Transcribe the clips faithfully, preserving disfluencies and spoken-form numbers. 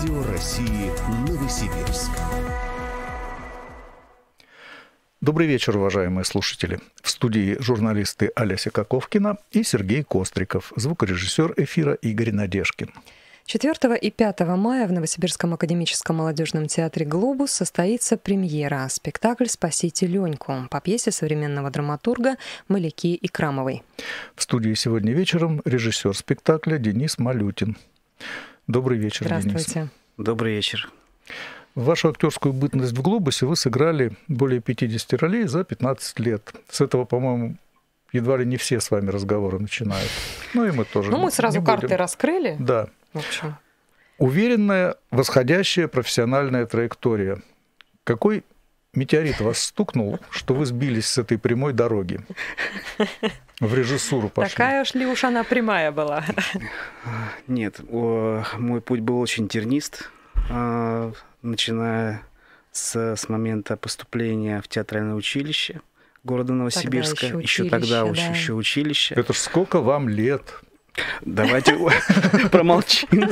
Радио России Новосибирск. Добрый вечер, уважаемые слушатели. В студии журналисты Олеся Коковкина и Сергей Костриков, звукорежиссер эфира Игорь Надежкин. четвёртого и пятого мая в Новосибирском академическом молодежном театре «Глобус» состоится премьера спектакль «Спасите Леньку» по пьесе современного драматурга Маляки Икрамовой. В студии сегодня вечером режиссер спектакля Денис Малютин. Добрый вечер, Денис. Здравствуйте. Добрый вечер. Вашу актерскую бытность в «Глобусе» вы сыграли более пятидесяти ролей за пятнадцать лет. С этого, по-моему, едва ли не все с вами разговоры начинают. Ну и мы тоже. Ну, мы сразу карты раскрыли. Да. В общем. Уверенная, восходящая профессиональная траектория. Какой метеорит вас стукнул, что вы сбились с этой прямой дороги? В режиссуру пошли. Такая уж ли уж она прямая была? Нет, мой путь был очень тернист. Начиная с, с момента поступления в театральное училище города Новосибирска. Тогда еще, еще тогда да. еще, еще училище. Это ж сколько вам лет? Давайте промолчим.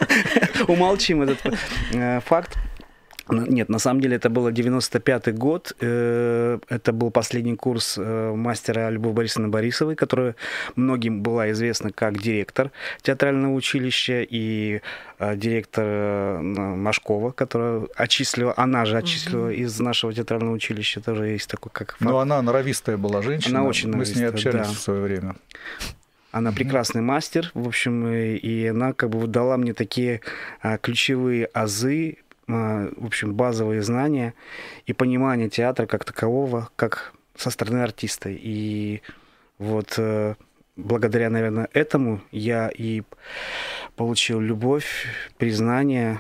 Умолчим этот факт. Нет, на самом деле это был девяносто пятый год. Это был последний курс мастера Любовь Борисовны Борисовой, которая многим была известна как директор театрального училища и директор Машкова, которая отчислила, она же отчислила mm-hmm. из нашего театрального училища. Тоже есть такой как факт. Но она норовистая была женщина. Она очень норовистая. Мы с ней общались да. в свое время. Она прекрасный мастер, в общем, и она как бы дала мне такие ключевые азы, в общем, базовые знания и понимание театра как такового, как со стороны артиста. И вот благодаря, наверное, этому я и получил любовь, признание,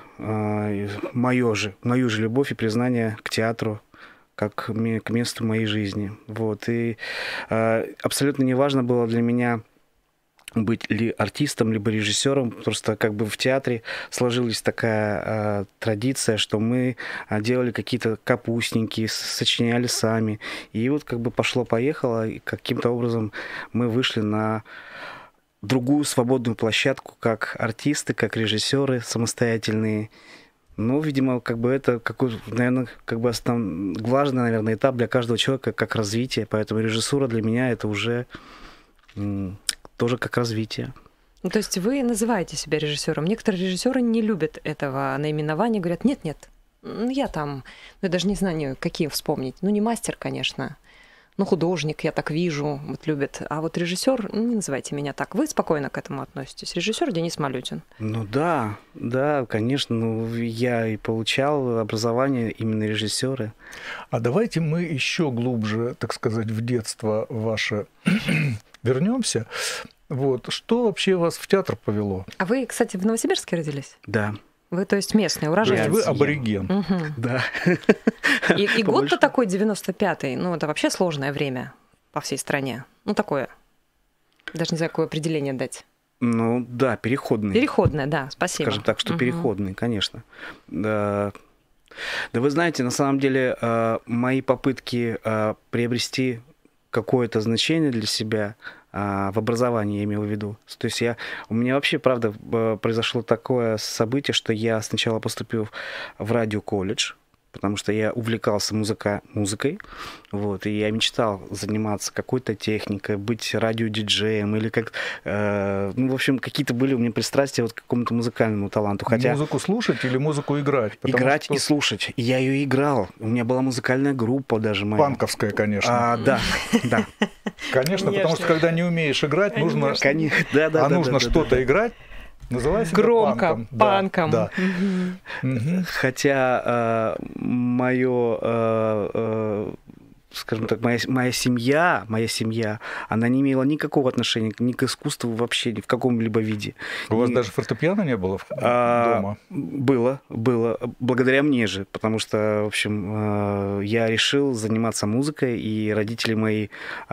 мою же, мою же любовь и признание к театру, как к месту моей жизни. Вот. И абсолютно неважно было для меня быть ли артистом, либо режиссером. Просто как бы в театре сложилась такая э, традиция, что мы делали какие-то капустники, сочиняли сами. И вот как бы пошло-поехало, и каким-то образом мы вышли на другую свободную площадку, как артисты, как режиссеры самостоятельные. Ну, видимо, как бы это какой, наверное, как бы основ... главный, наверное, этап для каждого человека, как развитие. Поэтому режиссура для меня это уже м- тоже как развитие. Ну, то есть вы называете себя режиссером. Некоторые режиссеры не любят этого наименования, говорят, нет-нет, я там, ну, я даже не знаю, какие вспомнить. Ну, не мастер, конечно, ну, художник, я так вижу, вот любят. А вот режиссер, ну, не называйте меня так. Вы спокойно к этому относитесь. Режиссер Денис Малютин. Ну да, да, конечно. Ну, я и получал образование именно режиссера. А давайте мы еще глубже, так сказать, в детство ваше вернемся. Вот. Что вообще вас в театр повело? А вы, кстати, в Новосибирске родились? Да. Вы, то есть, местный, уроженец? То есть вы абориген. Угу. Да. И, и год-то такой девяносто пятый, ну, это вообще сложное время по всей стране. Ну, такое. Даже не знаю, какое определение дать. Ну, да, переходный. Переходное, да, спасибо. Скажем так, что угу. переходный, конечно. Да. Да вы знаете, на самом деле, мои попытки приобрести какое-то значение для себя в образовании, я имел в виду. То есть я, у меня вообще, правда, произошло такое событие, что я сначала поступил в радиоколледж, потому что я увлекался музыка, музыкой, вот, и я мечтал заниматься какой-то техникой, быть радиодиджеем или как... Э, ну, в общем, какие-то были у меня пристрастия вот к какому-то музыкальному таланту. Хотя... Музыку слушать или музыку играть? Играть что... и слушать. И я ее играл. У меня была музыкальная группа даже моя. Панковская, конечно. А, да, да. Конечно, потому что когда не умеешь играть, нужно... Да, да, а нужно что-то играть. Называй себя громко, панком. панком. Да, да. Угу. Хотя э, мое, э, э, скажем так, моя, моя семья, моя семья, она не имела никакого отношения ни к искусству вообще, ни в каком-либо виде. У вас и... даже фортепиано не было а, дома? Было, было. Благодаря мне же, потому что, в общем, я решил заниматься музыкой, и родители мои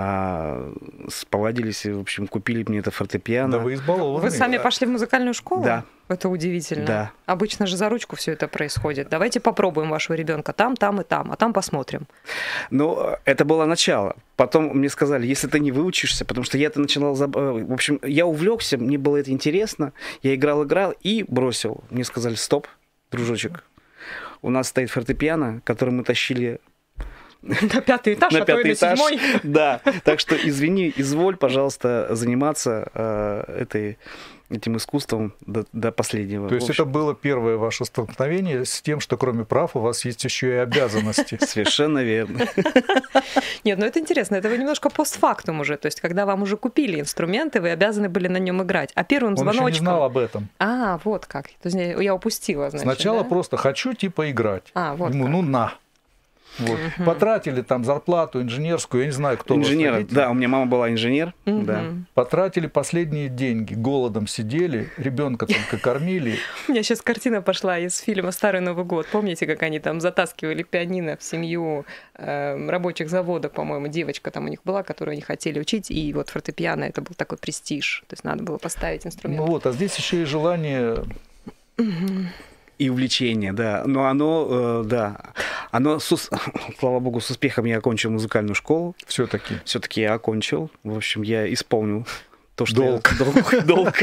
повадились, в общем, купили мне это фортепиано. Да вы избалованы. Вы сами пошли в музыкальную школу? Да. Это удивительно. Да. Обычно же за ручку все это происходит. Давайте попробуем вашего ребенка там, там и там, а там посмотрим. Ну, это было начало. Потом мне сказали, если ты не выучишься, потому что я-то начинал... Заб... В общем, я увлекся, мне было это интересно. Я играл, играл и бросил. Мне сказали, стоп, дружочек. У нас стоит фортепиано, который мы тащили на пятый этаж, на а то и пятый на этаж. седьмой. Да, так что извини, изволь, пожалуйста, заниматься э, этой, этим искусством до, до последнего. То есть это было первое ваше столкновение с тем, что кроме прав у вас есть еще и обязанности. Совершенно верно. Нет, ну это интересно, это вы немножко постфактум уже, то есть когда вам уже купили инструменты, вы обязаны были на нем играть, а первым Он еще звоночком... не знал об этом. А, вот как, то есть я упустила, значит, Сначала да? просто хочу типа играть. А, вот Ему, как. ну на. Вот. Мгм. Потратили там зарплату инженерскую, я не знаю, кто у вас Инженер, родители. да, у меня мама была инженер, Мгм. да. Потратили последние деньги, голодом сидели, ребенка только кормили. У меня сейчас картина пошла из фильма «Старый Новый год». Помните, как они там затаскивали пианино в семью э, рабочих заводов, по-моему, девочка там у них была, которую они хотели учить, и вот фортепиано — это был такой престиж, то есть надо было поставить инструмент. Ну вот, а здесь еще и желание... И увлечение, да. Но оно, э, да, оно, с ус- слава богу, с успехом я окончил музыкальную школу. Все-таки. Все-таки я окончил. В общем, я исполнил то, что Долг. я... Долг. Долг.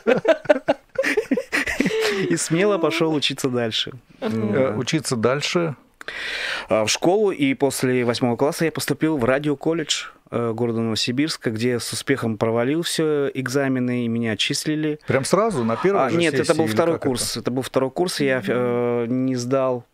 И смело пошел учиться дальше. Э, Учиться дальше. А, В школу, и после восьмого класса я поступил в радиоколледж э, города Новосибирска, где с успехом провалил все экзамены, и меня отчислили. Прям сразу, на первой А, же нет, это сессии был или второй как курс. Это? был второй курс, и я э, не сдал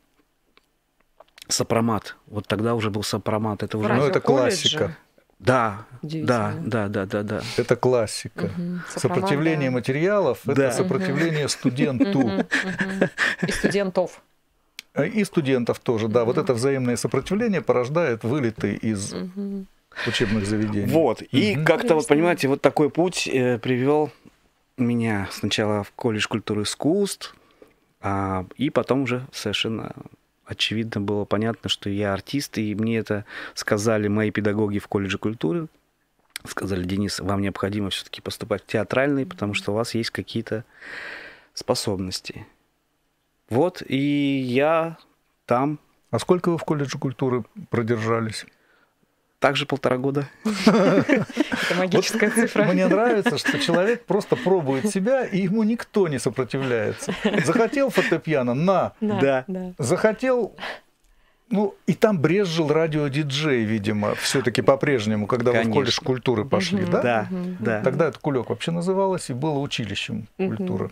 сопромат. Вот тогда уже был сопромат. Это В уже... Ну, это радиоколледже? классика. Да, да, Удивительно. да, да, да, да. Это классика. Мгм. Сопротивление Сопромат, материалов — Да. это сопротивление студенту. Мгм, мгм. И студентов. И студентов тоже, да. Вот это взаимное сопротивление порождает вылеты из Мгм. учебных заведений. Вот. И Мгм. как-то, вот Интересно. понимаете, вот такой путь э, привел меня сначала в колледж культуры и искусств, а, и потом уже совершенно очевидно было понятно, что я артист, и мне это сказали мои педагоги в колледже культуры. Сказали: Денис, вам необходимо все-таки поступать в театральный, потому что у вас есть какие-то способности. Вот, и я там А сколько вы в колледже культуры продержались? также полтора года. Это магическая цифра. Мне нравится, что человек просто пробует себя, и ему никто не сопротивляется. Захотел фортепиано — на. Да. да. Захотел... Ну, и там брезжил радиодиджей, видимо, все-таки по-прежнему, когда вы в Конечно. колледж культуры пошли, Мгм. да? Да, Мгм. да. Тогда это кулек вообще называлось и было училищем Мгм. культуры.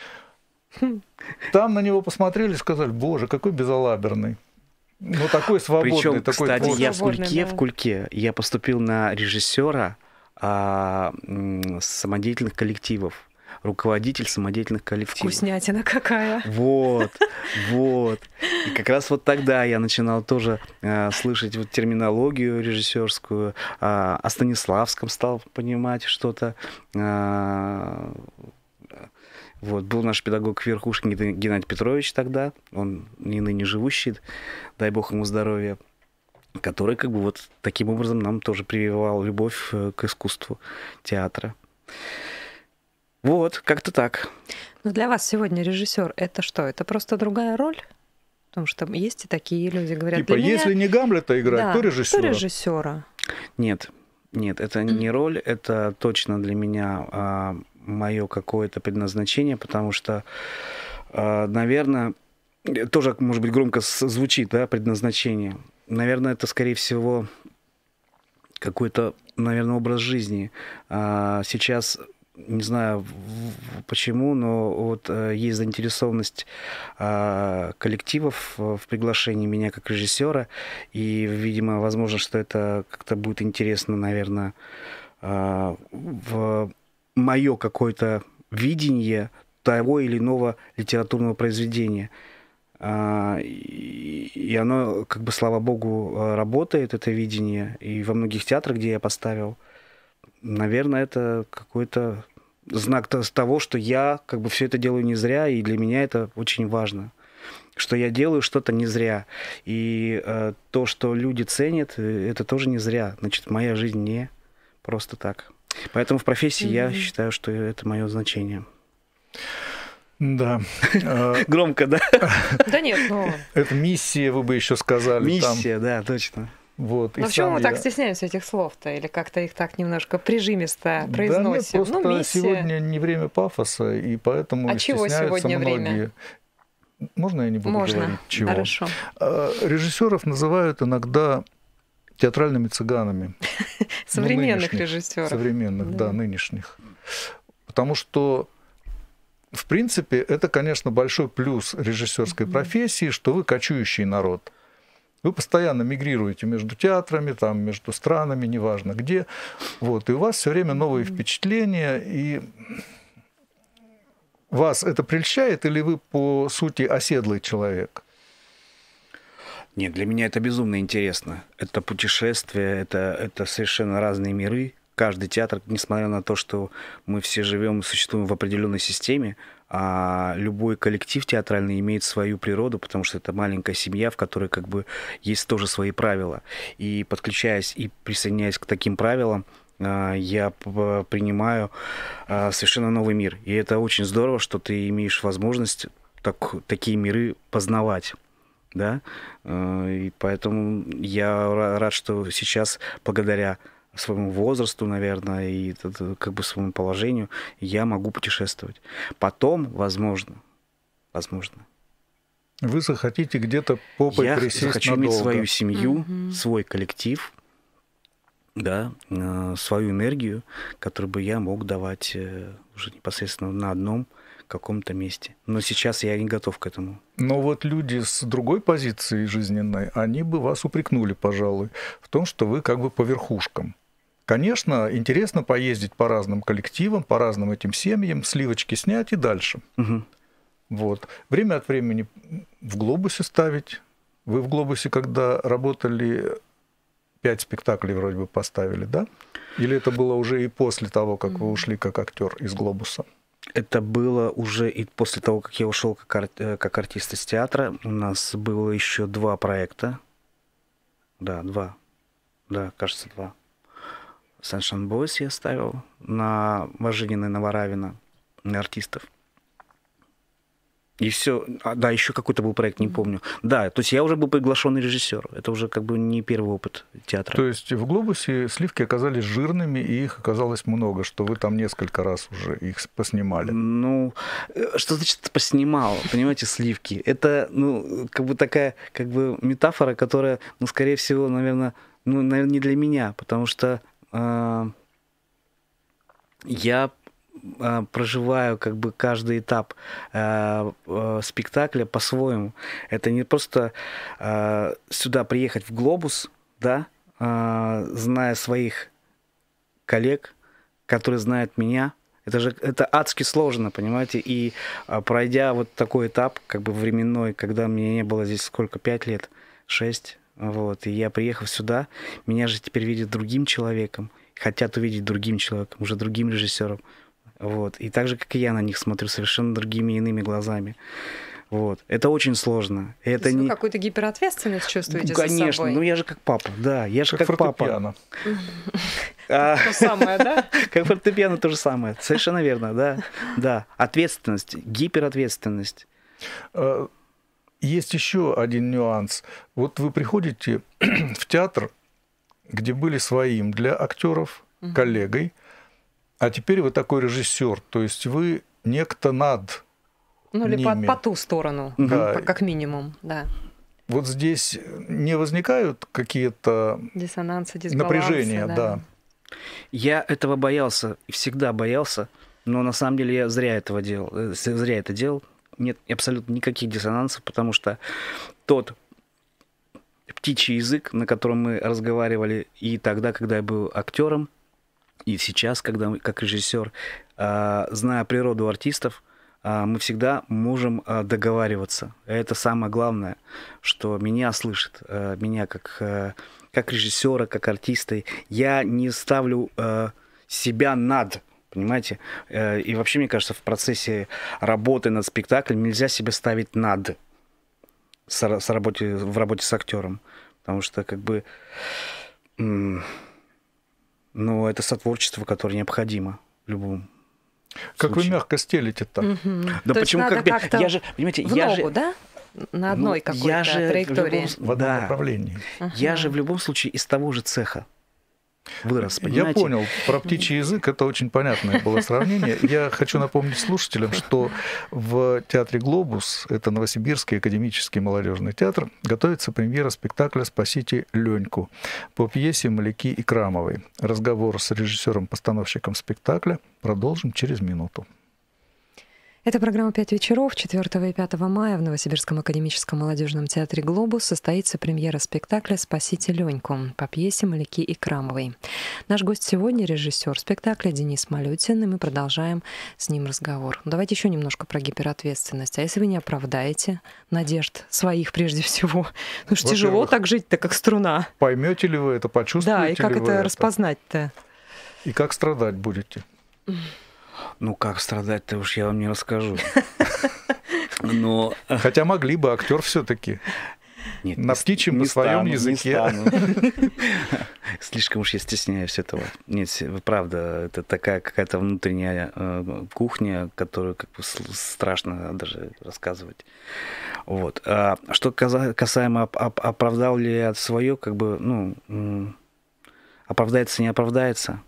Там на него посмотрели и сказали: боже, какой безалаберный. Ну, такой свободный, Причем, такой кстати, творческий. я в Свободный, Кульке, да. в Кульке, я поступил на режиссера а, м, самодеятельных коллективов, руководитель самодеятельных коллективов. Вкуснятина какая. Вот, вот. И как раз вот тогда я начинал тоже а, слышать вот терминологию режиссерскую, а, о Станиславском стал понимать что-то. А, вот, был наш педагог Верхушкин Геннадий Петрович тогда, он не ныне живущий, дай бог ему здоровья, который как бы вот таким образом нам тоже прививал любовь э, к искусству театра. Вот, как-то так. Но для вас сегодня режиссер это что? Это просто другая роль? Потому что есть и такие люди, говорят, Типа, для меня- если не Гамлета играть, Да, то режиссера. то режиссера. Нет, нет, это не роль, это точно для меня мое какое-то предназначение, потому что, а, наверное, тоже, может быть, громко с- звучит, да, предназначение. Наверное, это, скорее всего, какой-то, наверное, образ жизни. А, Сейчас, не знаю в- в- почему, но вот э, есть заинтересованность а, коллективов в в приглашении меня как режиссера, и, видимо, возможно, что это как-то будет интересно, наверное, а, в мое какое-то видение того или иного литературного произведения. А, И и оно, как бы, слава богу, работает, это видение. И во многих театрах, где я поставил, наверное, это какой-то знак то- того, что я как бы все это делаю не зря, и для меня это очень важно. Что я делаю что-то не зря. И э, то, что люди ценят, э, это тоже не зря. Значит, моя жизнь не просто так. Поэтому в профессии я Мгм. считаю, что это мое значение. Да. Э, Громко, да? Да нет, ну... Это миссия, вы бы еще сказали. там. Миссия, да, точно. Вот. И Ну почему сам мы так я- стесняемся этих слов-то? Или как-то их так немножко прижимисто Да нет, произносим? просто ну, миссия. сегодня не время пафоса, и поэтому А и чего стесняются сегодня многие. время? Можно я не буду Можно. говорить чего? Хорошо. Режиссеров называют иногда театральными цыганами. Современных Ну, режиссеров. Современных, да. Да, нынешних. Потому что, в принципе, это, конечно, большой плюс режиссерской профессии, что вы кочующий народ. Вы постоянно мигрируете между театрами, там, между странами, неважно где. Вот, и у вас все время новые впечатления, и вас это прельщает, или вы, по сути, оседлый человек? Нет, для меня это безумно интересно. Это путешествие, это, это совершенно разные миры. Каждый театр, несмотря на то, что мы все живем и существуем в определенной системе, а любой коллектив театральный имеет свою природу, потому что это маленькая семья, в которой как бы есть тоже свои правила. И подключаясь и присоединяясь к таким правилам, я принимаю совершенно новый мир. И это очень здорово, что ты имеешь возможность так, такие миры познавать. Да? И поэтому я рад, что сейчас, благодаря своему возрасту, наверное, и как бы своему положению, я могу путешествовать. Потом, возможно, возможно. Вы захотите где-то попой я присесть захочу надолго. иметь свою семью, Мгм. свой коллектив, да, свою энергию, которую бы я мог давать уже непосредственно на одном каком-то месте. Но сейчас я не готов к этому. Но вот люди с другой позиции жизненной, они бы вас упрекнули, пожалуй, в том, что вы как бы по верхушкам. Конечно, интересно поездить по разным коллективам, по разным этим семьям, сливочки снять и дальше. Угу. Вот. Время от времени в «Глобусе» ставить. Вы в «Глобусе», когда работали, пять спектаклей вроде бы поставили, да? Или это было уже и после того, как вы ушли как актер из «Глобуса»? Это было уже и после того, как я ушел как, ар- как артист из театра. У нас было еще два проекта. Да, два. Да, кажется, два. Sunshine Boys я ставил на Важинина и Новоравина, на артистов. И все. А, да, еще какой-то был проект, не помню. Да, то есть я уже был приглашенный режиссер. Это уже как бы не первый опыт театра. То есть в «Глобусе» сливки оказались жирными, и их оказалось много, что вы там несколько раз уже их поснимали. Ну, что значит поснимал, понимаете, сливки? Это, ну, как бы такая, как бы метафора, которая, ну, скорее всего, наверное, ну, наверное, не для меня, потому что э, я э, проживаю как бы каждый этап э, э, спектакля по-своему. Это не просто э, сюда приехать в «Глобус», да, э, зная своих коллег, которые знают меня. Это же это адски сложно, понимаете, и а, пройдя вот такой этап, как бы временной, когда мне не было здесь сколько, пять лет, шесть, вот, и я приехав сюда, меня же теперь видят другим человеком, хотят увидеть другим человеком, уже другим режиссером, вот, и так же, как и я на них смотрю, совершенно другими иными глазами. Вот. Это очень сложно. Это То есть не... вы какую-то гиперответственность чувствуете Ну, конечно, за собой? ну я же как папа, да, я же Как как, папа. фортепиано. А, То самое, да? Как фортепиано то же самое. Совершенно верно, да. Да. Ответственность, гиперответственность. Э, Есть еще один нюанс. Вот вы приходите в театр, где были своим для актеров, коллегой, а теперь вы такой режиссер, то есть вы некто над Ну, или по, ними. по ту сторону, Да. по- как минимум, да. Вот здесь не возникают какие-то Диссонансы, дисбалансы. напряжения, да. Я этого боялся и всегда боялся, но на самом деле я зря этого делал, э, зря это делал. Нет абсолютно никаких диссонансов, потому что тот птичий язык, на котором мы разговаривали и тогда, когда я был актером, и сейчас, когда мы, как режиссер, э, зная природу артистов, э, мы всегда можем э, договариваться. Это самое главное, что меня слышит, э, меня как, э, как режиссера, как артиста. Я не ставлю э, себя над, понимаете? Э, и вообще, мне кажется, в процессе работы над спектаклем нельзя себя ставить над с, с работе, в работе с актером, потому что как бы... М- Ну, это сотворчество, которое необходимо в любом Как случае. вы мягко стелите-то. Мгм. Да То есть почему надо как бы... как-то Я же, понимаете, в я ногу, же... да? На одной ну, какой-то я же в траектории. любом с- В одном да. направлении. Ага. Я же в любом случае из того же цеха. вырос, понимаете? Я понял. Про птичий язык это очень понятное было сравнение. Я хочу напомнить слушателям, что в театре «Глобус», это Новосибирский академический молодежный театр, готовится премьера спектакля «Спасите Леньку» по пьесе Маляки Икрамовой. Разговор с режиссером-постановщиком спектакля продолжим через минуту. Это программа «Пять вечеров». четвёртого и пятого мая в Новосибирском академическом молодежном театре «Глобус» состоится премьера спектакля «Спасите Леньку» по пьесе Маляки Икрамовой. Наш гость сегодня — режиссер спектакля Денис Малютин, и мы продолжаем с ним разговор. Давайте еще немножко про гиперответственность. А если вы не оправдаете надежд своих прежде всего? Ну что тяжело так жить-то, как струна. Поймете ли вы это, почувствуете Да, и как ли вы это это? распознать-то? И как страдать будете? Ну, как страдать-то уж я вам не расскажу. Но... Хотя могли бы, актер все-таки. Нет, на птичьем, на своем языке. Слишком уж я стесняюсь этого. Нет, правда, это такая какая-то внутренняя э, кухня, которую как бы страшно даже рассказывать. Вот. А что касаемо оп- оп- оправдал ли я свое, как бы, ну, оправдается, не оправдается,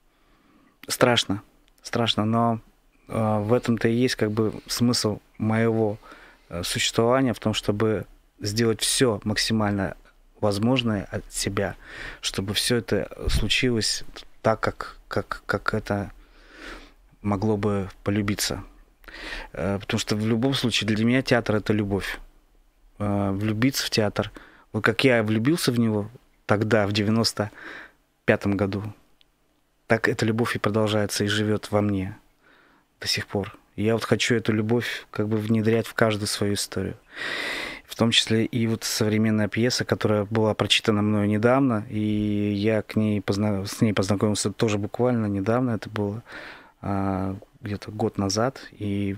страшно. Страшно, но э, в этом-то и есть как бы смысл моего э, существования, в том, чтобы сделать все максимально возможное от себя, чтобы все это случилось так, как, как, как это могло бы полюбиться. Э, потому что в любом случае для меня театр — это любовь. Э, влюбиться в театр, вот как я влюбился в него тогда, в девяносто пятом году, так эта любовь и продолжается, и живет во мне до сих пор. И я вот хочу эту любовь как бы внедрять в каждую свою историю. В том числе и вот современная пьеса, которая была прочитана мною недавно, и я к ней позна... с ней познакомился тоже буквально недавно, это было а, где-то год назад, и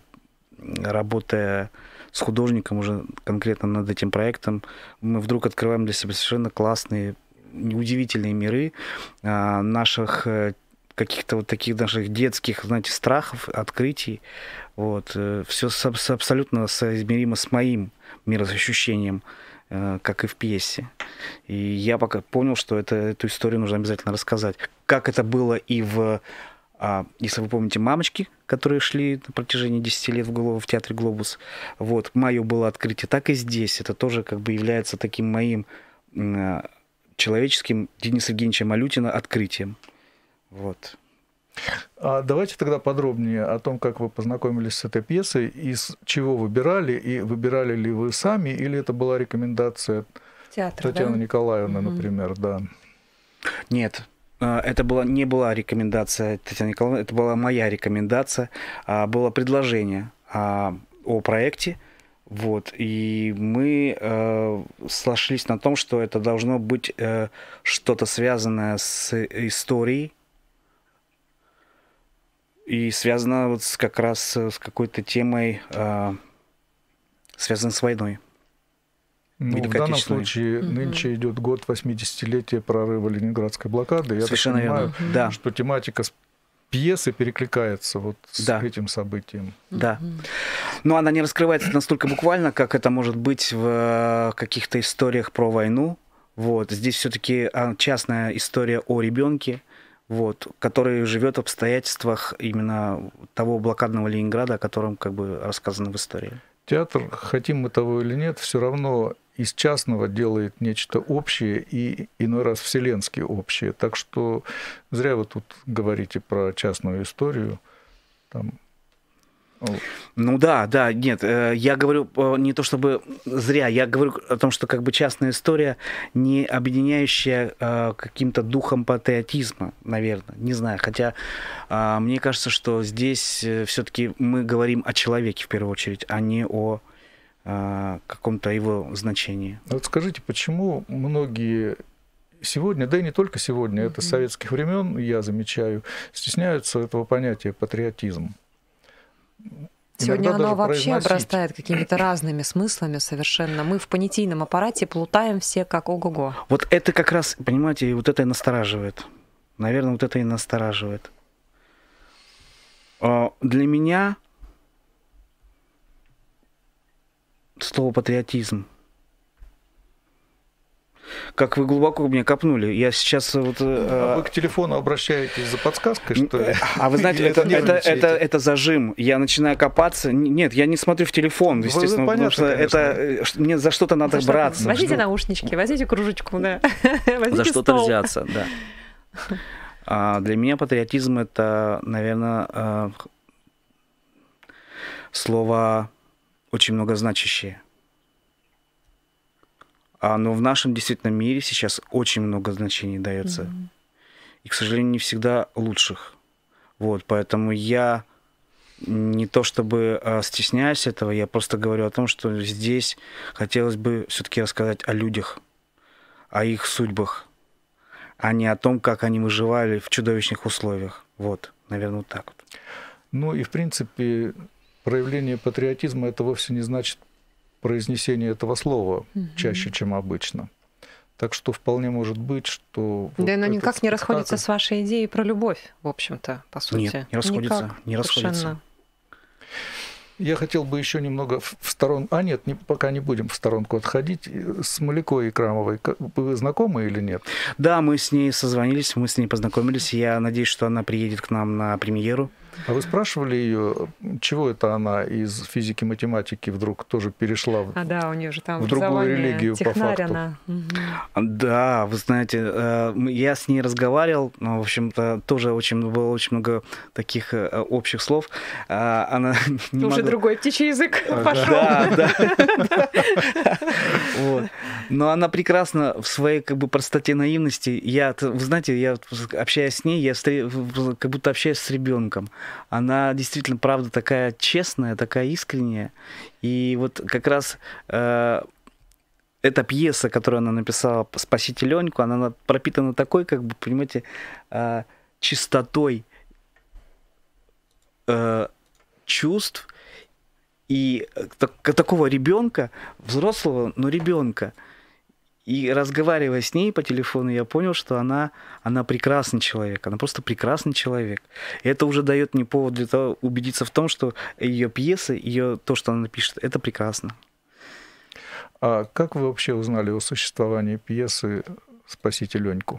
работая с художником уже конкретно над этим проектом, мы вдруг открываем для себя совершенно классные, удивительные миры а, наших каких-то вот таких наших детских, знаете, страхов, открытий. Вот. Все абсолютно соизмеримо с моим мироощущением, как и в пьесе. И я пока понял, что это, эту историю нужно обязательно рассказать. Как это было и в, если вы помните, «Мамочки», которые шли на протяжении десяти лет в, голову, в театре «Глобус». Вот. Мое было открытие. Так и здесь. Это тоже как бы является таким моим человеческим Дениса Евгеньевича Малютина открытием. Вот. А давайте тогда подробнее о том, как вы познакомились с этой пьесой, из чего выбирали, и выбирали ли вы сами, или это была рекомендация Театра, Татьяны да? Николаевны, Угу. например, да. Нет, это была, не была рекомендация Татьяны Николаевны, это была моя рекомендация, было предложение о проекте. Вот, и мы э, сошлись на том, что это должно быть э, что-то связанное с историей и связано вот с, как раз с какой-то темой, э, связанной с войной. Ну, в данном случае угу. нынче идет год восьмидесятилетия прорыва Ленинградской блокады. Я Совершенно так понимаю, верно. Да. что тематика пьесы перекликается вот с да. этим событием. Да. Но она не раскрывается настолько буквально, как это может быть в каких-то историях про войну. Вот. Здесь все-таки частная история о ребенке, вот, который живет в обстоятельствах именно того блокадного Ленинграда, о котором как бы рассказано в истории. Театр, хотим мы того или нет, все равно из частного делает нечто общее и иной раз вселенски общее. Так что зря вы тут говорите про частную историю. Там... Ну да, да, нет, я говорю не то чтобы зря, я говорю о том, что как бы частная история, не объединяющая каким-то духом патриотизма, наверное, не знаю, хотя мне кажется, что здесь все-таки мы говорим о человеке в первую очередь, а не о каком-то его значении. Вот скажите, почему многие сегодня, да и не только сегодня, mm-hmm. это с советских времен, я замечаю, стесняются этого понятия патриотизм? Сегодня Иногда оно вообще произносить. обрастает какими-то разными смыслами совершенно. Мы в понятийном аппарате плутаем все как ого-го. Вот это как раз, понимаете, вот это и настораживает. Наверное, вот это и настораживает. Для меня слово патриотизм как вы глубоко меня копнули. Я сейчас вот... А вы к телефону обращаетесь за подсказкой, что ли? А вы знаете, это, это, это, это зажим. Я начинаю копаться. Нет, я не смотрю в телефон, естественно, потому что это, мне за что-то надо за браться. Что возьмите наушнички, возьмите кружечку, да. За что-то взяться, да. А для меня патриотизм — это, наверное, слово очень многозначащее. А, но в нашем действительно мире сейчас очень много значений дается. Mm-hmm. И, к сожалению, не всегда лучших. Вот, поэтому я не то чтобы а, стесняюсь этого, я просто говорю о том, что здесь хотелось бы все-таки рассказать о людях, о их судьбах, а не о том, как они выживали в чудовищных условиях. Вот, наверное, вот так вот. Ну и, в принципе, проявление патриотизма — это вовсе не значит произнесение этого слова угу. чаще, чем обычно. Так что вполне может быть, что... Да, вот оно никак не спектакль... расходится с вашей идеей про любовь, в общем-то, по сути. Нет, не расходится. Никак, не расходится. Я хотел бы еще немного в сторон... А нет, не, пока не будем в сторонку отходить. С Маликой Икрамовой вы знакомы или нет? Да, мы с ней созвонились, мы с ней познакомились. Я надеюсь, что она приедет к нам на премьеру. А вы спрашивали ее, чего это она из физики, математики вдруг тоже перешла в, а, да, у нее же там в другую религию по факту? Она. Угу. Да, вы знаете, я с ней разговаривал, но, в общем-то, тоже очень, было очень много таких общих слов. Она не Уже могла... другой птичий язык пошел. Да, да. Вот. Но она прекрасна в своей как бы простоте, наивности. Я, вы знаете, я общаясь с ней, я как будто общаюсь с ребенком. Она действительно, правда, такая честная, такая искренняя. И вот как раз э, эта пьеса, которую она написала «Спасите Леньку», она пропитана такой, как бы, понимаете, э, чистотой э, чувств и так, такого ребенка, взрослого, но ребенка. И разговаривая с ней по телефону, я понял, что она, она прекрасный человек, она просто прекрасный человек. И это уже дает мне повод для того убедиться в том, что ее пьесы, ее, то, что она пишет, это прекрасно. А как вы вообще узнали о существовании пьесы «Спасите Леньку»?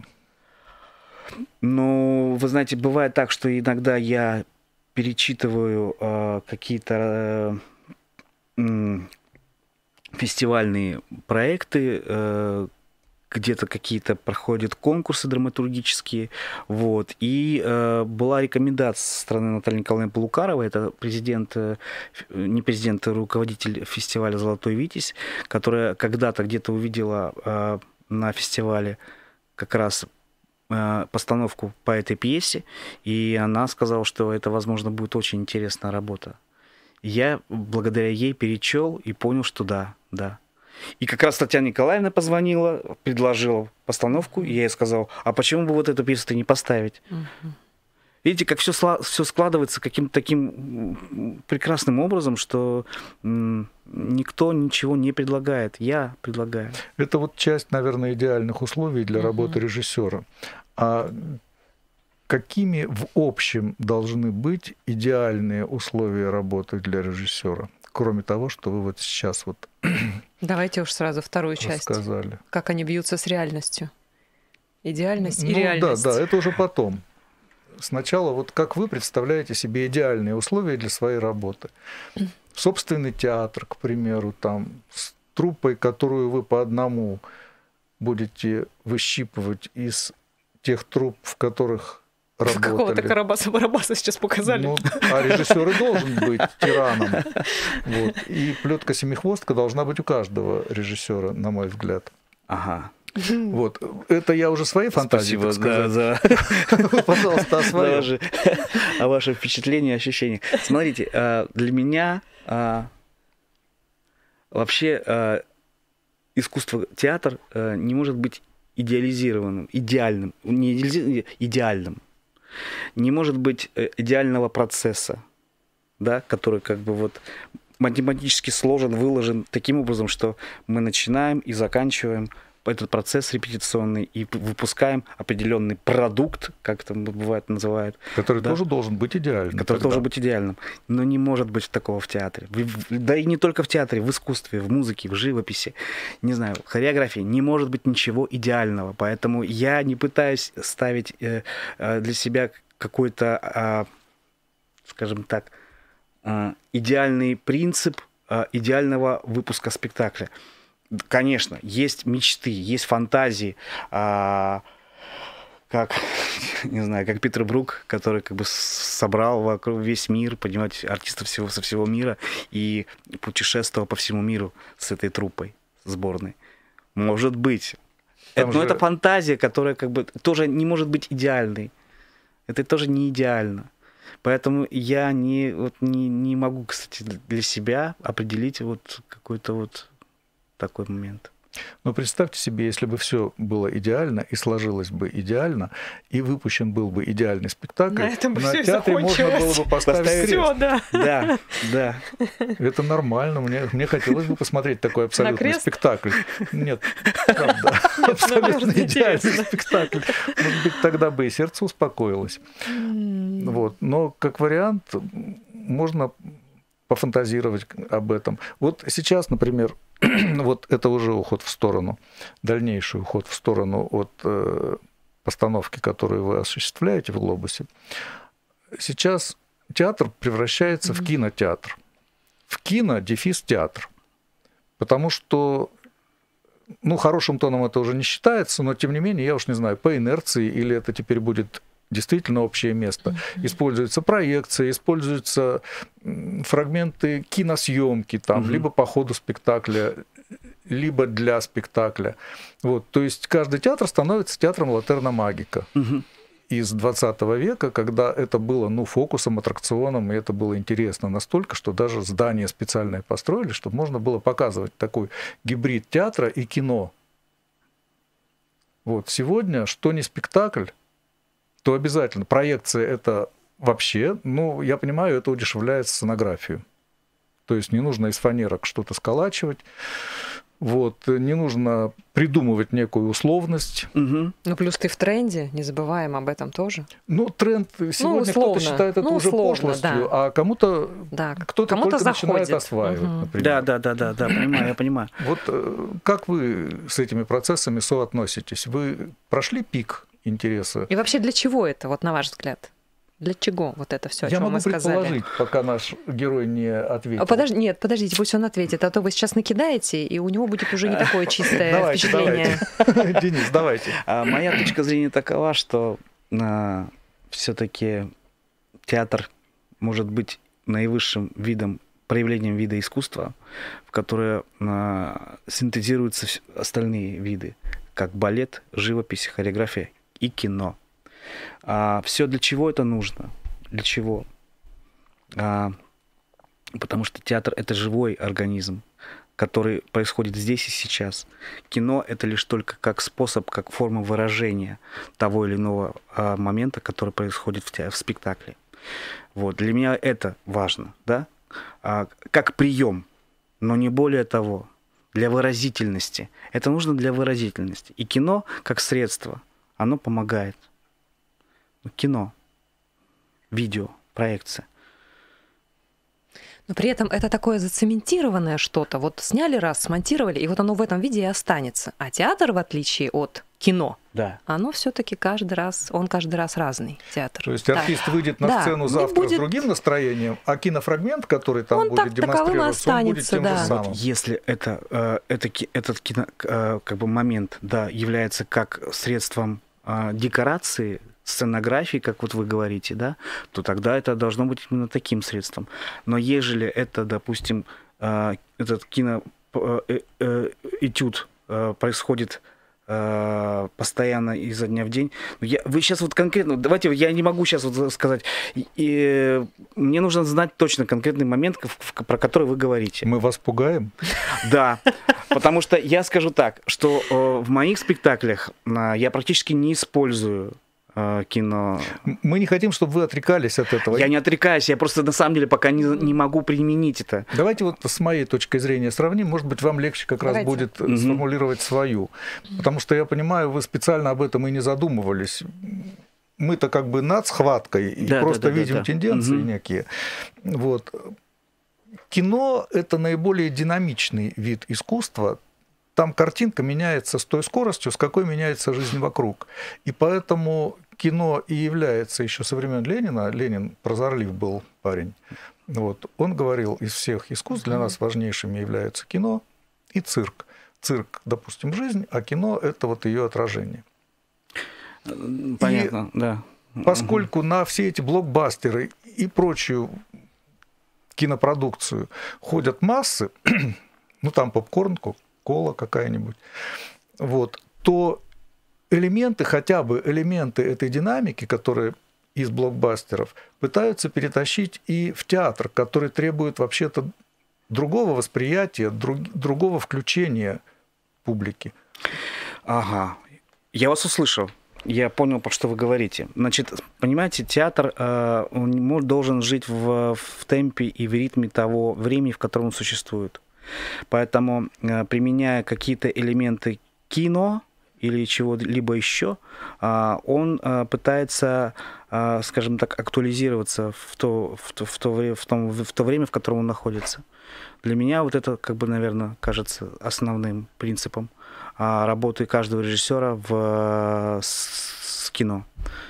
Ну, вы знаете, бывает так, что иногда я перечитываю э, какие-то... Э, фестивальные проекты, где-то какие-то проходят конкурсы драматургические, вот, и э, была рекомендация со стороны Натальи Николаевны Полукаровой, это президент, не президент, а руководитель фестиваля «Золотой Витязь», которая когда-то где-то увидела э, на фестивале как раз э, постановку по этой пьесе, и она сказала, что это, возможно, будет очень интересная работа. Я благодаря ей перечел и понял, что да, да. И как раз Татьяна Николаевна позвонила, предложила постановку, и я ей сказал, а почему бы вот эту пьесу-то не поставить? Угу. Видите, как все, все складывается каким-то таким прекрасным образом, что никто ничего не предлагает, я предлагаю. Это вот часть, наверное, идеальных условий для угу. работы режиссера. А какими в общем должны быть идеальные условия работы для режиссера? Кроме того, что вы вот сейчас вот давайте уж сразу вторую часть. Рассказали. Как они бьются с реальностью. Идеальность ну, и реальность. Да, да, это уже потом. Сначала вот как вы представляете себе идеальные условия для своей работы. Собственный театр, к примеру, там, с труппой, которую вы по одному будете выщипывать из тех трупп, в которых работали. Какого-то Карабаса-Барабаса сейчас показали. Ну, а режиссер и должен быть тираном. Вот. И плетка семихвостка должна быть у каждого режиссера, на мой взгляд. Ага. Вот. Это я уже свои фантазии, Спасибо, да, за... Пожалуйста, о своем. О вашем впечатлении, ощущениях. Смотрите, для меня вообще искусство, театр не может быть идеализированным, идеальным, не идеальным. Не может быть идеального процесса, да, который как бы вот математически сложен, выложен таким образом, что мы начинаем и заканчиваем этот процесс репетиционный и выпускаем определенный продукт, как это бывает называют. Который да? тоже должен быть идеальным. Который тогда. должен быть идеальным. Но не может быть такого в театре. Да и не только в театре, в искусстве, в музыке, в живописи. Не знаю, в хореографии не может быть ничего идеального. Поэтому я не пытаюсь ставить э, э, для себя какой-то, э, скажем так, э, идеальный принцип э, идеального выпуска спектакля. Конечно, есть мечты, есть фантазии, а, как, не знаю, как Питер Брук, который как бы собрал вокруг весь мир, понимаете, артистов всего, со всего мира и путешествовал по всему миру с этой труппой сборной. Может быть. Это, же... Но это фантазия, которая как бы тоже не может быть идеальной. Это тоже не идеально. Поэтому я не, вот, не, не могу, кстати, для себя определить вот какой-то вот такой момент. Но представьте себе, если бы все было идеально и сложилось бы идеально, и выпущен был бы идеальный спектакль, на, этом на театре можно было бы поставить крест. Всё, да. Да, да. Это нормально. Мне, мне хотелось бы посмотреть такой абсолютный спектакль. Нет, правда. Абсолютно идеальный спектакль. Может быть, тогда бы и сердце успокоилось. Вот. Но как вариант можно пофантазировать об этом. Вот сейчас, например, вот это уже уход в сторону, дальнейший уход в сторону от э, постановки, которую вы осуществляете в «Глобусе». Сейчас театр превращается mm-hmm. в кинотеатр. В кино дефис театр. Потому что, ну, хорошим тоном это уже не считается, но тем не менее, я уж не знаю, по инерции, или это теперь будет действительно общее место. Mm-hmm. Используются проекции, используются фрагменты киносъемки, там, mm-hmm. либо по ходу спектакля, либо для спектакля. Вот, то есть каждый театр становится театром Латерна Магика. Mm-hmm. Из двадцатого века, когда это было, ну, фокусом, аттракционом, и это было интересно настолько, что даже здание специальное построили, чтобы можно было показывать такой гибрид театра и кино. Вот, сегодня, что не спектакль, то обязательно. Проекция — это вообще, ну, я понимаю, это удешевляет сценографию. То есть не нужно из фанерок что-то сколачивать, вот, не нужно придумывать некую условность. Угу. Ну, плюс ты в тренде, не забываем об этом тоже. Ну, тренд сегодня, ну, кто-то считает это ну, уже условно, пошлостью, да. а кому-то, да. кто-то кому-то только заходит. начинает осваивать, угу. например. Да, да, да, да, да, понимаю, я понимаю. Вот как вы с этими процессами соотноситесь? Вы прошли пик интереса? И вообще для чего это, вот на ваш взгляд? Для чего вот это все, о чем мы сказали? Я могу предположить, пока наш герой не ответит. Подож... Нет, подождите, пусть он ответит, а то вы сейчас накидаете, и у него будет уже не такое чистое давайте, впечатление. Давайте. Денис, давайте. Моя точка зрения такова, что все-таки театр может быть наивысшим видом, проявлением вида искусства, в которое синтезируются остальные виды, как балет, живопись, хореография и кино. А все для чего это нужно? Для чего? А, потому что театр — это живой организм, который происходит здесь и сейчас. Кино — это лишь только как способ, как форма выражения того или иного а, момента, который происходит в, те, в спектакле. Вот. Для меня это важно, да? А, как прием, но не более того. Для выразительности. Это нужно для выразительности. И кино, как средство, оно помогает. Кино, видео, проекция. Но при этом это такое зацементированное что-то. Вот сняли раз, смонтировали, и вот оно в этом виде и останется. А театр, в отличие от кино, да. оно все-таки каждый раз, он каждый раз разный, театр. То есть артист да. выйдет на да. сцену завтра будет... с другим настроением, а кинофрагмент, который там он будет демонстрироваться, он будет тем да. же самым. Вот если это, это, этот кино, как бы момент, да, является как средством декорации, сценографии, как вот вы говорите, да, то тогда это должно быть именно таким средством. Но ежели это, допустим, этот киноэтюд происходит постоянно изо дня в день. Я, вы сейчас вот конкретно, давайте, я не могу сейчас вот сказать, и, мне нужно знать точно конкретный момент, про который вы говорите. Мы вас пугаем? Да, потому что я скажу так, что в моих спектаклях я практически не использую э, кино. Мы не хотим, чтобы вы отрекались от этого. Я не отрекаюсь, я просто на самом деле пока не, не могу применить это. Давайте вот с моей точки зрения сравним. Может быть, вам легче как Давайте. раз будет Мгм. сформулировать свою. Потому что я понимаю, вы специально об этом и не задумывались. Мы-то как бы над схваткой и Да, просто да, да, видим да, да. тенденции Мгм. некие. Вот. Кино — это наиболее динамичный вид искусства. Там картинка меняется с той скоростью, с какой меняется жизнь вокруг. И поэтому кино и является еще со времен Ленина, Ленин прозорлив был парень, вот, он говорил, из всех искусств для нас важнейшими являются кино и цирк. Цирк, допустим, жизнь, а кино — это вот ее отражение. Понятно, и да. Поскольку на все эти блокбастеры и прочую кинопродукцию ходят массы, ну там попкорн, кола какая-нибудь, вот, то элементы, хотя бы элементы этой динамики, которые из блокбастеров, пытаются перетащить и в театр, который требует вообще-то другого восприятия, друг, другого включения публики. Ага, я вас услышал. Я понял, про что вы говорите. Значит, понимаете, театр э, он должен жить в, в темпе и в ритме того времени, в котором он существует. Поэтому, э, применяя какие-то элементы кино или чего-либо еще, э, он э, пытается, э, скажем так, актуализироваться в то, в, то, в, то, в, том, в то время, в котором он находится. Для меня вот это, как бы, наверное, кажется основным принципом работы каждого режиссера в, с, с кино.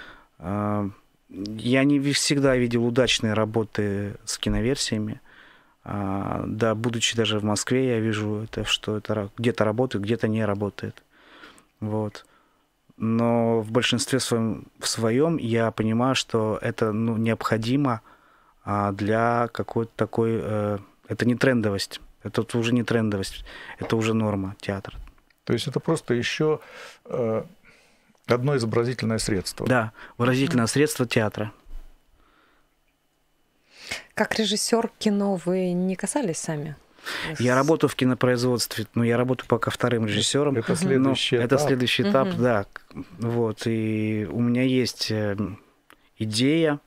Я не всегда видел удачные работы с киноверсиями. Да, будучи даже в Москве, я вижу, это, что это где-то работает, где-то не работает. Вот. Но в большинстве своем, в своем я понимаю, что это, ну, необходимо для какой-то такой... Это не трендовость. Это уже не трендовость. Это уже норма театра. То есть это просто еще э, одно изобразительное средство. Да, выразительное mm-hmm. средство театра. Как режиссер кино вы не касались сами? Я работаю в кинопроизводстве, но я работаю пока вторым режиссером. Это следующий этап. Это следующий этап, mm-hmm. да. Вот, и у меня есть идея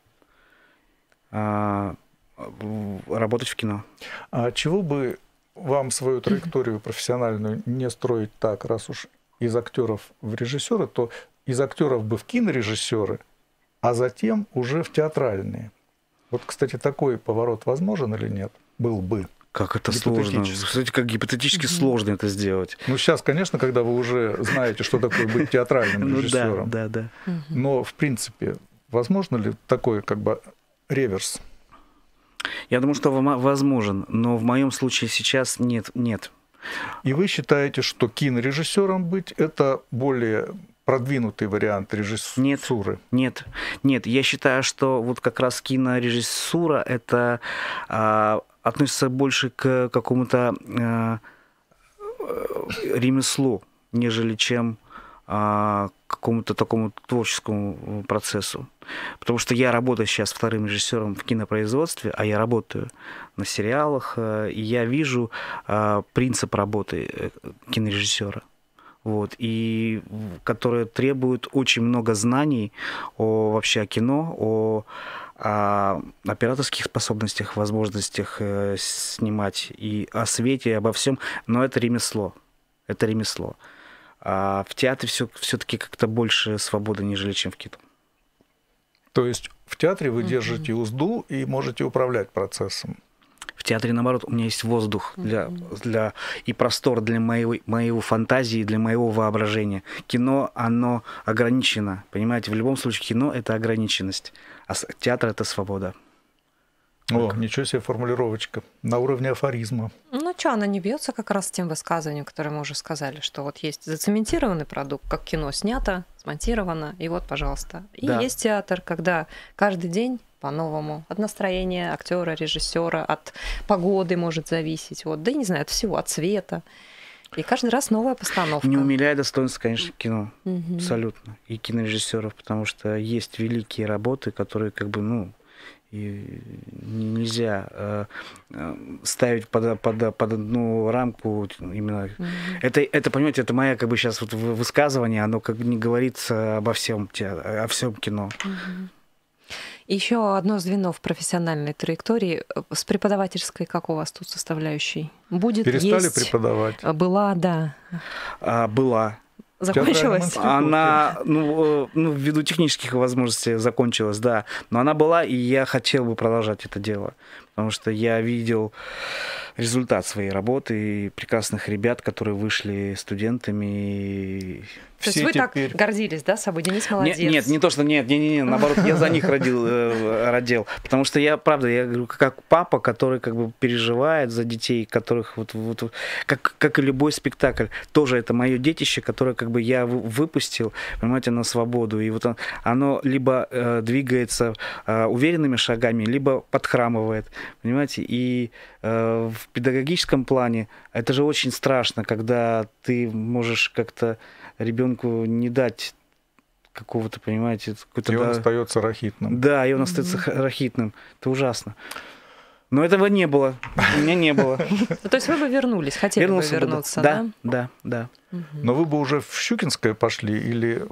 а, работать в кино. А чего бы вам свою траекторию профессиональную не строить так, раз уж из актеров в режиссеры, то из актеров бы в кинорежиссеры, а затем уже в театральные. Вот, кстати, такой поворот возможен или нет? Был бы. Как это сложно. Кстати, как гипотетически mm-hmm. сложно это сделать. Ну, сейчас, конечно, когда вы уже знаете, что такое быть театральным режиссером. Ну, да, да, да. Но, в принципе, возможно ли такой, как бы, реверс? Я думаю, что возможен, но в моем случае сейчас нет, нет. И вы считаете, что кинорежиссером быть — это более продвинутый вариант режиссуры? Нет, нет, нет. Я считаю, что вот как раз кинорежиссура — это а, относится больше к какому-то а, ремеслу, нежели чем а, к какому-то такому творческому процессу. Потому что я работаю сейчас вторым режиссером в кинопроизводстве, а я работаю на сериалах, и я вижу принцип работы кинорежиссера, вот, и который требует очень много знаний о, вообще о кино, о, о операторских способностях, возможностях снимать, и о свете, и обо всем, но это ремесло, это ремесло. А в театре все, все-таки как-то больше свободы, нежели чем в кино. То есть в театре вы держите узду и можете управлять процессом? В театре, наоборот, у меня есть воздух для, для, и простор для моего, моего фантазии, для моего воображения. Кино, оно ограничено. Понимаете, в любом случае кино — это ограниченность, а театр — это свобода. О, ничего себе формулировочка. На уровне афоризма. Ну что, она не бьется как раз с тем высказыванием, которое мы уже сказали, что вот есть зацементированный продукт, как кино снято, смонтировано, и вот, пожалуйста. И да. Есть театр, когда каждый день по-новому. От настроения актера, режиссера, от погоды может зависеть. Вот, да, я не знаю, от всего, от цвета. И каждый раз новая постановка. Не умаляя достоинства, конечно, кино. Угу. Абсолютно. И кинорежиссеров, потому что есть великие работы, которые как бы, ну, И нельзя э, ставить под, под, под одну рамку именно. Mm-hmm. Это, это, понимаете, это моя как бы сейчас вот высказывание, оно как бы не говорится обо всем, о всем кино. Mm-hmm. Еще одно звено в профессиональной траектории. С преподавательской как у вас тут составляющей? Будет, Перестали есть? Преподавать? Была, да. А, была. Закончилась? Она, ну, ну, ввиду технических возможностей закончилась, да. Но она была, и я хотел бы продолжать это дело. Потому что я видел результат своей работы и прекрасных ребят, которые вышли студентами. То есть вы теперь... так гордились, да, собой? Денис молодец. Нет, нет, не то, что нет, не, не, не, наоборот, я за них родил, э, родил. Потому что я, правда, я говорю, как папа, который как бы переживает за детей, которых вот, вот как, как и любой спектакль, тоже это мое детище, которое как бы я выпустил, понимаете, на свободу. И вот оно либо э, двигается э, уверенными шагами, либо подхрамывает, понимаете. И э, в педагогическом плане это же очень страшно, когда ты можешь как-то ребенку не дать какого-то, понимаете, какой-то... И он да... остается рахитным. Да, и он остается mm-hmm. рахитным. Это ужасно. Но этого не было. У меня не было. То есть вы бы вернулись, хотели бы вернуться, да? Да, да, да. Но вы бы уже в Щукинское пошли или...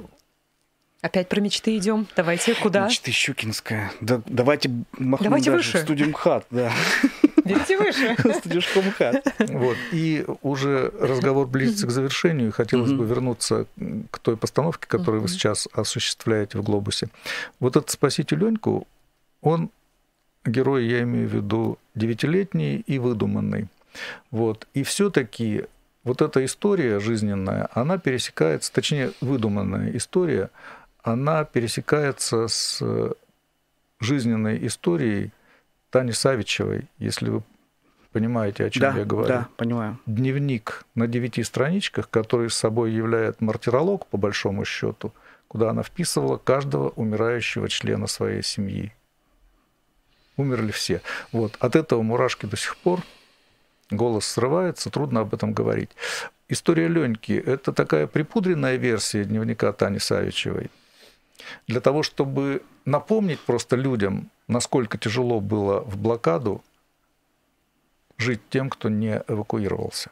Опять про мечты идем. Давайте куда? Мечты Щукинская. Да, давайте махнем давайте даже выше. в студию МХАТ. Да. Берите выше. Студию МХАТ. Вот. И уже разговор близится к завершению. Хотелось бы вернуться к той постановке, которую вы сейчас осуществляете в «Глобусе». Вот этот спаситель Леньку, он герой, я имею в виду, девятилетний и выдуманный. Вот. И все-таки вот эта история жизненная, она пересекается, точнее, выдуманная история, она пересекается с жизненной историей Тани Савичевой, если вы понимаете, о чем да, я говорю. Да, понимаю. Дневник на девяти страничках, который собой являет мартиролог, по большому счету, куда она вписывала каждого умирающего члена своей семьи. Умерли все. Вот. От этого мурашки до сих пор, голос срывается, трудно об этом говорить. История Леньки – это такая припудренная версия дневника Тани Савичевой. Для того, чтобы напомнить просто людям, насколько тяжело было в блокаду жить тем, кто не эвакуировался.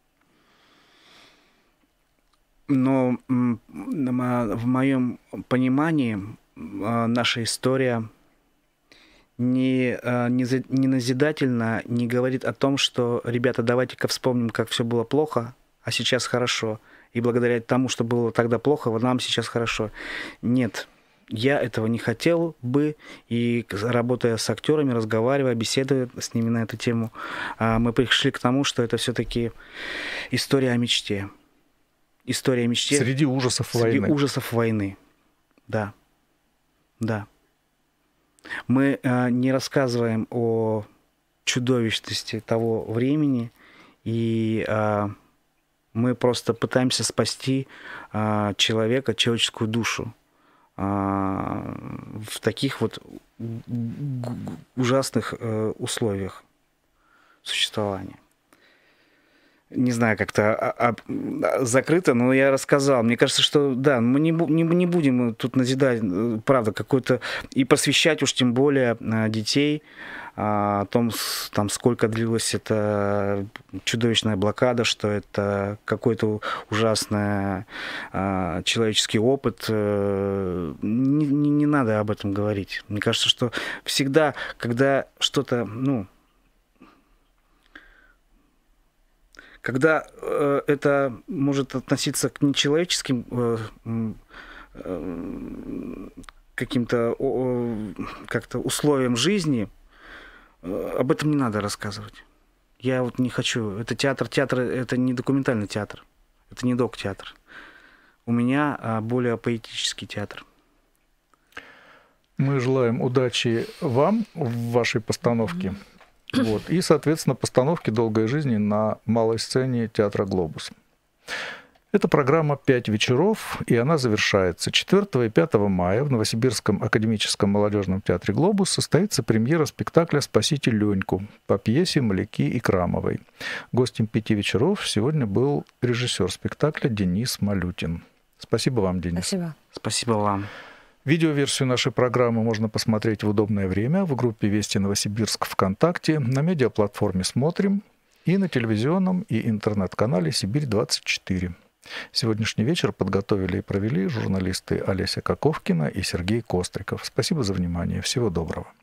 Но в моем понимании наша история не, не, не назидательно, не говорит о том, что, ребята, давайте-ка вспомним, как все было плохо, а сейчас хорошо. И благодаря тому, что было тогда плохо, нам сейчас хорошо. Нет, я этого не хотел бы. И работая с актерами, разговаривая, беседуя с ними на эту тему, мы пришли к тому, что это все-таки история о мечте. История о мечте. Среди ужасов среди войны. ужасов войны. Да. Да. Мы не рассказываем о чудовищности того времени, и мы просто пытаемся спасти а, человека, человеческую душу а, в таких вот ужасных а, условиях существования. Не знаю, как-то а, а, закрыто, но я рассказал. Мне кажется, что да, мы не, не, не будем тут назидать, правда, какой-то и просвещать уж тем более детей о том, там, сколько длилась эта чудовищная блокада, что это какой-то ужасный а, человеческий опыт. Не, не, не надо об этом говорить. Мне кажется, что всегда, когда что-то, ну, когда э, это может относиться к нечеловеческим э, э, каким-то э, как-то условиям жизни, об этом не надо рассказывать. Я вот не хочу. Это театр. Театр — это не документальный театр. Это не док-театр. У меня более поэтический театр. Мы желаем удачи вам в вашей постановке. Mm-hmm. Вот. И, соответственно, постановки «Долгой жизни» на малой сцене театра «Глобус». Это программа «Пять вечеров», и она завершается. четвёртого и пятого мая в Новосибирском академическом молодежном театре «Глобус» состоится премьера спектакля «Спаситель Леньку» по пьесе Маляки Икрамовой. Гостем «Пяти вечеров» сегодня был режиссер спектакля Денис Малютин. Спасибо вам, Денис. Спасибо. Спасибо вам. Видеоверсию нашей программы можно посмотреть в удобное время в группе «Вести Новосибирск» ВКонтакте, на медиаплатформе «Смотрим» и на телевизионном и интернет-канале «Сибирь-двадцать четыре». Сегодняшний вечер подготовили и провели журналисты Олеся Коковкина и Сергей Костриков. Спасибо за внимание. Всего доброго.